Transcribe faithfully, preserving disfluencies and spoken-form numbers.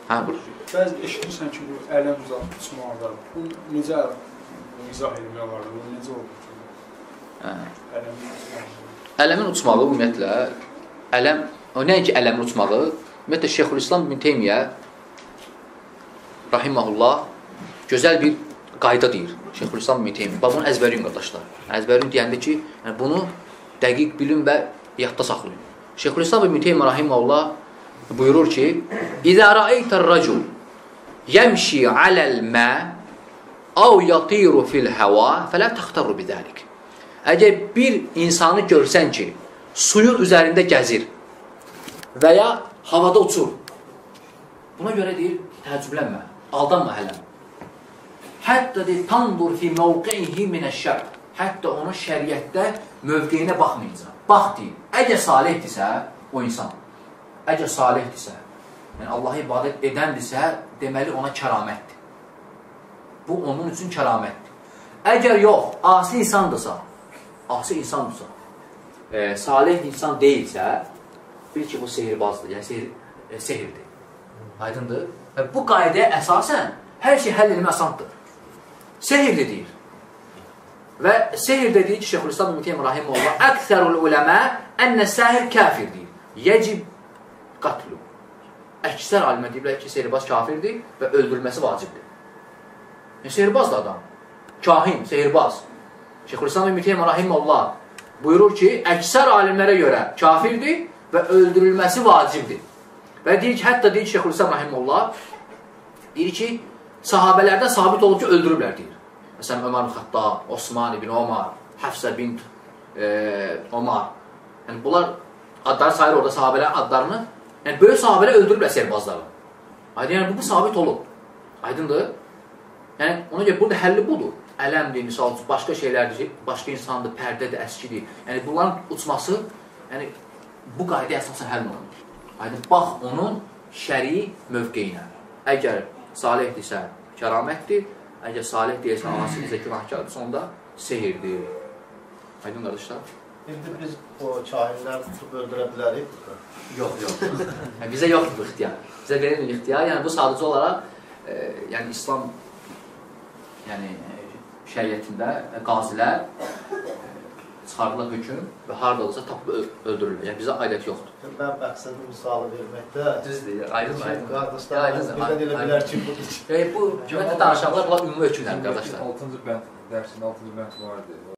Hə, buyur. Bəzi eşitirsən ki, bu ələm uzatmışlarda, bu necə izah etmək olardı, bu necə olur? Ələmin uçmağı ümumiyyətlə, ələm, o nəinki ələmin uçmağı, ümumiyyətlə Şeyxülislam İbn Teymiyyə rahiməhullah gözəl bir qayda deyir. Şeyxülislam İbn Teymiyyə. Bax, bunu əzbərin qardaşlar. Əzbərin deyəndə ki, yəni bunu dəqiq bilin və yadda saxlayın. Şeyxülislam İbn Teymiyyə rahiməhullah buyurur ki, İzə rəeytər rəcul yəmşi aləl-mə əv yatiru fil-həva fələ təxtarru bidəlik. Əgər bir insanı görsən ki, suyun üzərində gəzir və ya havada uçur, buna görə deyir, təəccüblənmə, aldanma hələm. Hətta deyir, tandur fi mövqihi minəşşər. Hətta onun şəriətdə mövqeyinə baxmayacaq. Bax deyir, əgər salihdirsə o insan, əgər salihdirsə, yəni Allah'a ibadət edəndirsə, deməli ona kəramətdir. Bu onun üçün kəramətdir. Əgər yox, asi insandırsa, asi insandırsa, e, salih insan deyilsə, bil ki, bu sehirbazdır, yəni sehir, e, sehirdir. Aydındır? Və bu qaydaya əsasən hər şey həll edilmə asandır. Sehirli deyir. Və sehir dediyi ki, Şeyxülislam İbn Teymiyyə rahimehullah, əksərul uləmə ənə səhir kafir deyir. Yəcib qatlu. Əksər alimə deyiblər ki, sehirbaz kafirdir və öldürülməsi vacibdir. Yəni, sehirbazdır adam. Kahin, sehirbaz. Şeyxülislam İbn Teymiyyə rahimehullah buyurur ki, əksər alimlərə görə kafirdir və öldürülməsi vacibdir. Və deyir ki, hətta deyir ki, Şeyxülislam rahimehullah deyir ki, sahabələrdən sabit olub ki, öldürüblər deyir. Məsələn, Ömər ibn Xattab, Osman ibn Omar, Həfsə bint e, Omar. Yəni, bunlar adları sayır orada sahabələrin adlarını. Yəni, böyük sahabələr öldürüblər sehirbazları. Aydın, yəni, bu, bu sabit olub. Aydındır. Yəni, ona görə burada həlli budur. Ələmdir, misal, başqa şeylərdir, başqa insandır, pərdədir, əskidir. Yəni, bunların uçması, yəni, bu qayda əsasən həll olunur. Aydın, bax onun şəri mövqeyinə. Əgər salihdirsə, kəramətdir. Əgər salih deyilsə, anasıysa, günahkardır, sonda sehirdir. Aydın qardaşlar? İndi biz o kahinləri tutub öldürə bilərik. Yox, yox. Yəni, bizə yoxdur bu ixtiyar. Bizə verilmir ixtiyar. Yəni, bu sadəcə olaraq e, yəni, İslam yəni, şəriyyətində qazilər e, çıxardılar hökm və harada olsa tapıb öldürürlər. Yəni, bizə aidət yoxdur. Mən məqsədim misalı verməkdə... Düzdür, aydın, aydın. Qardaşlar, birdən elə bilər ki, bu... Bu, güvətlə danışanlar, bunlar ümumi hökmlər, qardaşlar. altıncı bənd, dərsin altıncı bənd vardı.